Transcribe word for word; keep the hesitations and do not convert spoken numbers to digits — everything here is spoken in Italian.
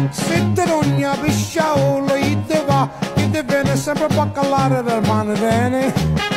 Se te rogna pisciaolo, gli te va, gli te viene sempre baccalare del mano bene.